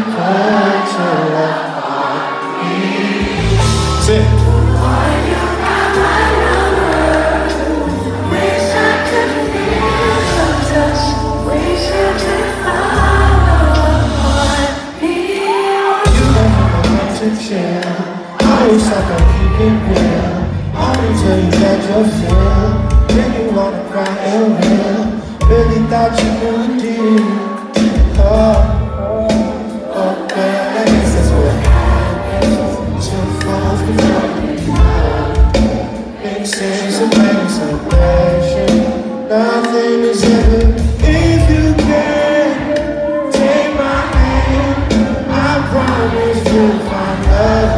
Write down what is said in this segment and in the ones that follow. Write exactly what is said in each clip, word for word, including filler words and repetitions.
put your love on me. Sit. I wish I could keep it real. Only till you let your feel. Then you wanna cry and real. Really thought you knew the deal. Oh, oh, oh, girl, I guess that's what happens. Two falls before you fall. Big sense of anticipation. Nothing is ever. If you can take my hand, I promise you'll find love.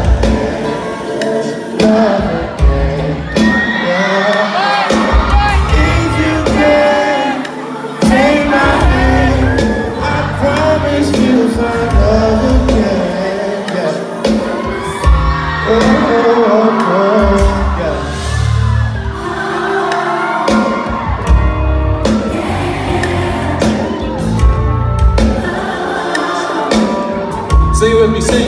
Love again, yeah. If you can take my hand, I promise you'll find love again, yeah. Oh, oh, oh, yeah. Sing it with me, sing.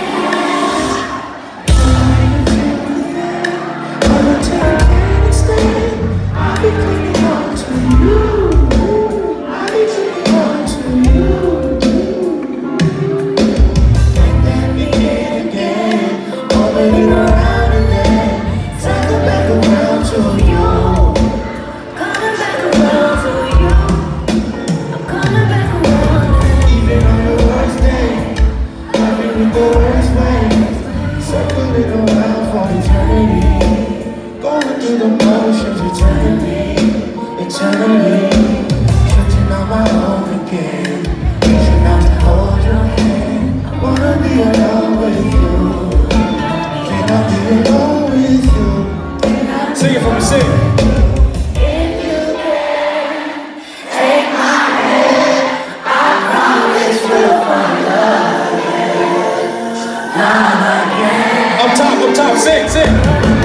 The motions eternally, eternally. Stretching on my own again, reaching out to hold your hand. I wanna be alone with you. Can I be alone with you? Sing it for me, sing. If you can take my hand, I promise we'll find love again. Love again. Up top, up top, sing, sing.